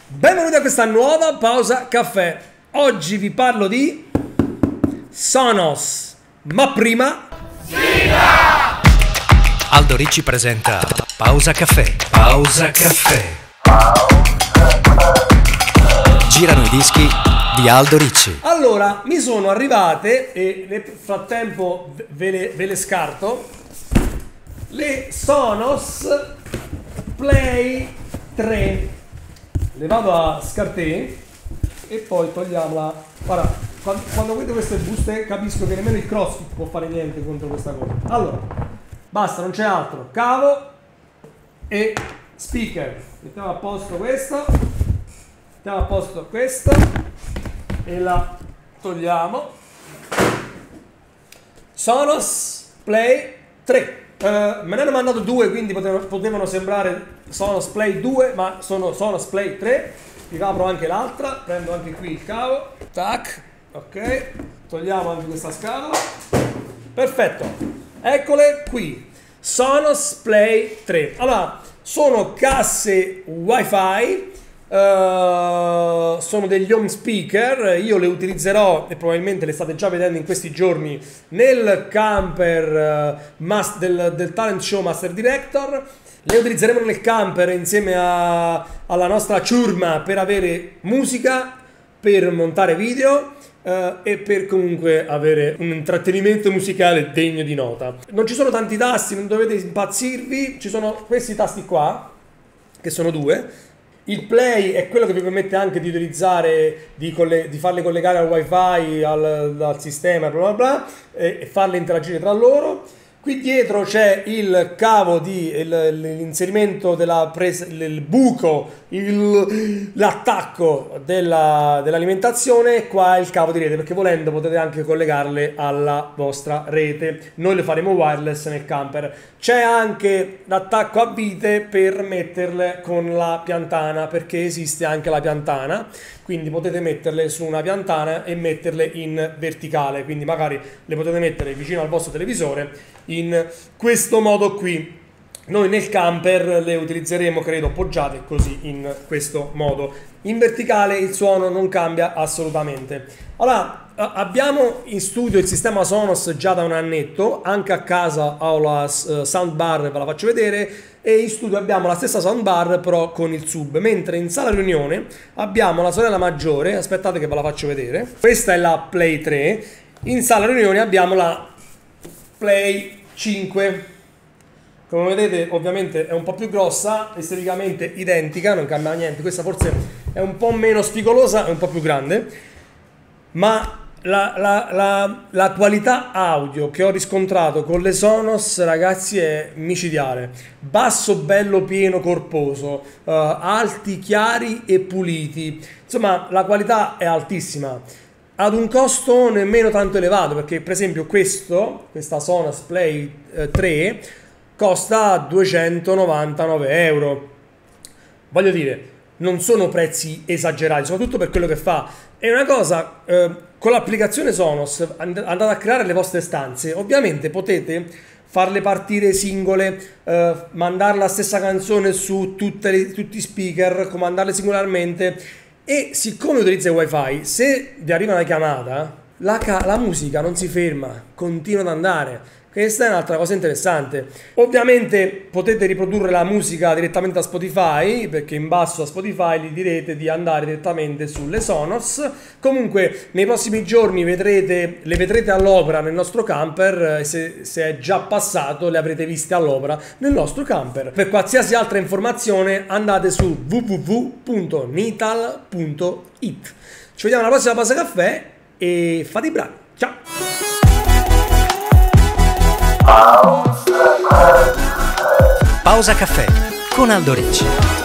Benvenuti a questa nuova pausa caffè. Oggi vi parlo di Sonos, ma prima sigla! Aldo Ricci presenta Pausa Caffè. Pausa Caffè. Girano i dischi di Aldo Ricci. Allora, mi sono arrivate e nel frattempo ve le scarto le Sonos Play 3. Le vado a scartare e poi togliamola. Guarda, quando vedo queste buste capisco che nemmeno il CrossFit può fare niente contro questa cosa. Allora, basta, non c'è altro. Cavo e speaker. Mettiamo a posto questo. Mettiamo a posto questo e la togliamo. Sonos Play 3. Me ne hanno mandato due, quindi potevano sembrare Sonos Play 2, ma sono Sonos Play 3. Vi apro anche l'altra, prendo anche qui il cavo. Tac, ok. Togliamo anche questa scatola. Perfetto. Eccole qui. Sonos Play 3. Allora, sono casse Wi-Fi. Sono degli home speaker. Io le utilizzerò e probabilmente le state già vedendo in questi giorni nel camper del talent show Master Director. Le utilizzeremo nel camper insieme alla nostra ciurma per avere musica, per montare video e per comunque avere un intrattenimento musicale degno di nota. Non ci sono tanti tasti, non dovete impazzirvi. Ci sono questi tasti qua, che sono due. Il play è quello che vi permette anche di utilizzare, di farle collegare al wifi, al sistema, bla bla bla, e farle interagire tra loro. Qui dietro c'è il cavo l'inserimento della presa, il buco, l'attacco dell'alimentazione. Qua è il cavo di rete, perché volendo potete anche collegarle alla vostra rete. Noi le faremo wireless nel camper. C'è anche l'attacco a vite per metterle con la piantana, perché esiste anche la piantana, quindi potete metterle su una piantana e metterle in verticale, quindi magari le potete mettere vicino al vostro televisore in questo modo qui. Noi nel camper le utilizzeremo, credo, appoggiate così, in questo modo. In verticale il suono non cambia assolutamente. Allora, abbiamo in studio il sistema Sonos già da un annetto. Anche a casa ho la soundbar, ve la faccio vedere. E in studio abbiamo la stessa soundbar però con il sub. Mentre in sala riunione abbiamo la sorella maggiore. Aspettate che ve la faccio vedere. Questa è la Play 3. In sala riunione abbiamo la Play 5. Come vedete, ovviamente è un po' più grossa, esteticamente identica, non cambia niente. Questa forse è un po' meno spigolosa, è un po' più grande, ma la qualità audio che ho riscontrato con le Sonos, ragazzi, è micidiale. Basso bello pieno corposo, alti chiari e puliti. Insomma, la qualità è altissima, ad un costo nemmeno tanto elevato, perché per esempio questa Sonos Play 3 costa 299 euro. Voglio dire, non sono prezzi esagerati, soprattutto per quello che fa. È una cosa, con l'applicazione Sonos andate a creare le vostre stanze. Ovviamente potete farle partire singole, mandare la stessa canzone su tutti i speaker, comandarle singolarmente. E siccome utilizza il wifi, se vi arriva una chiamata, la musica non si ferma, continua ad andare. Questa è un'altra cosa interessante. Ovviamente potete riprodurre la musica direttamente da Spotify, perché in basso a Spotify gli direte di andare direttamente sulle Sonos. Comunque nei prossimi giorni le vedrete all'opera nel nostro camper. Se è già passato, le avrete viste all'opera nel nostro camper. Per qualsiasi altra informazione andate su www.nital.it. Ci vediamo alla prossima pausa caffè e fate i bravi. Ciao! Pausa Caffè con Aldo Ricci.